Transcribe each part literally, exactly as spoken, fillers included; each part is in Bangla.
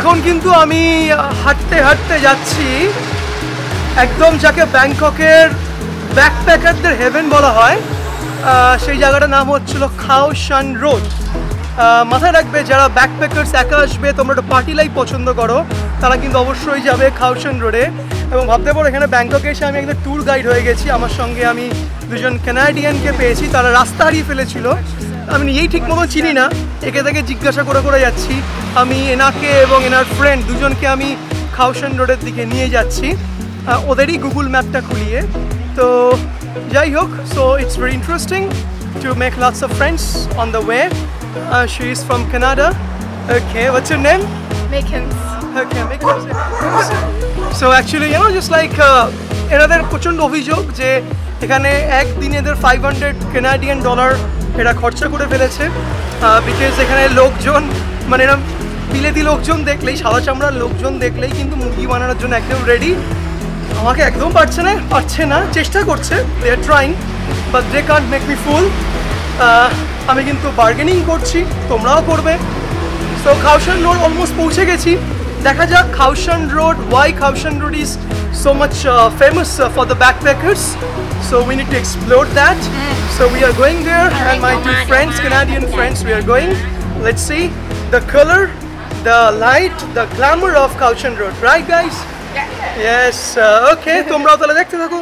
এখন কিন্তু আমি হাঁটতে হাঁটতে যাচ্ছি একদম যাকে ব্যাংককের ব্যাকপ্যাকারদের হেভেন বলা হয়, সেই জায়গাটার নাম হচ্ছিল খাও শান রোড। মাথায় রাখবে যারা ব্যাকপ্যাকার্স একা আসবে, তোমরা একটা পার্টি লাইফ পছন্দ করো, তারা কিন্তু অবশ্যই যাবে খাও শান রোডে। এবং ভাবতে পারো এখানে ব্যাংককে এসে আমি একটা ট্যুর গাইড হয়ে গেছি। আমার সঙ্গে আমি দুজন কানাডিয়ানকে পেয়েছি, তারা রাস্তা হারিয়ে ফেলেছিল। আমি নিজেই ঠিক মতো চিনি না, একে থেকে জিজ্ঞাসা করে করে যাচ্ছি। আমি এনাকে এবং এনার ফ্রেন্ড দুজনকে আমি খাও শান রোডের দিকে নিয়ে যাচ্ছি ওদেরই গুগল ম্যাপটা খুলিয়ে। তো যাই হোক, so it's very interesting to make lots of friends on the way. She is from Canada. Okay, what's your name? Makens. Okay, Makens. So actually, you know, just like এনাদের প্রচণ্ড অভিযোগ যে এখানে একদিনে এদের ফাইভ হান্ড্রেড কানাডিয়ান ডলার এরা খরচা করে ফেলেছে, বিকজ এখানে লোকজন মানে এরা বিলেতি লোকজন দেখলেই, সাদা চামড়ার লোকজন দেখলেই কিন্তু মুরগি বানানোর জন্য একদম রেডি। আমাকে একদম পারছে না পারছে না চেষ্টা করছে, they are trying but they can't make me fool. আমি কিন্তু বার্গেনিং করছি, তোমরাও করবে। সো খাও শান রোড অলমোস্ট পৌঁছে গেছি। দেখা যাক খাও শান রোড, ওয়াই খাও Shan road is so much uh, famous uh, for the backpackers, so we need to explore that. So we are going there and my two friends, Canadian friends, we are going. Let's see the color, the light, the glamour of Khao Shan Road, right guys? Yeah. Yes, uh, okay, tomrao tale dekhte thako.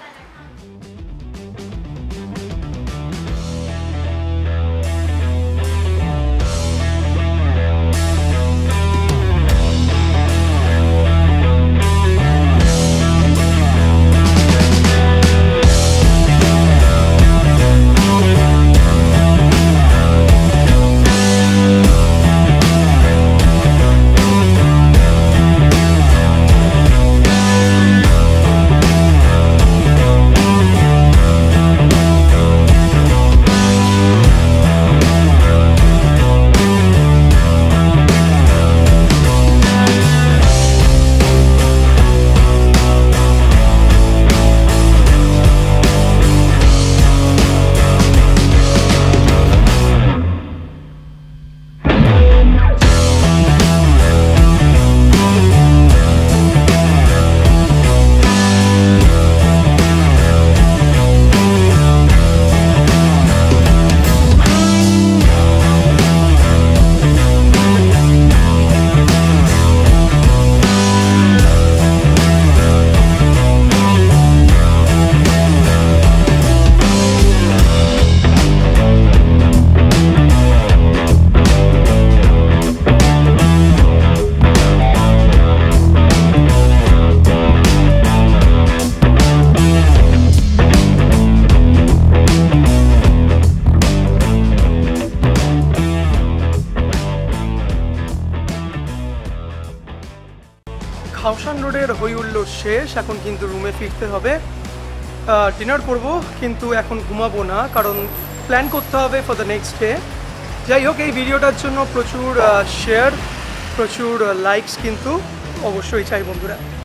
খাও শান রোডের হই উল্লো শেষ, এখন কিন্তু রুমে ফিরতে হবে। ডিনার করব কিন্তু এখন ঘুমাবো না, কারণ প্ল্যান করতে হবে ফর দ্য নেক্সট ডে। যাই হোক, এই ভিডিওটার জন্য প্রচুর শেয়ার, প্রচুর লাইকস কিন্তু অবশ্যই চাই বন্ধুরা।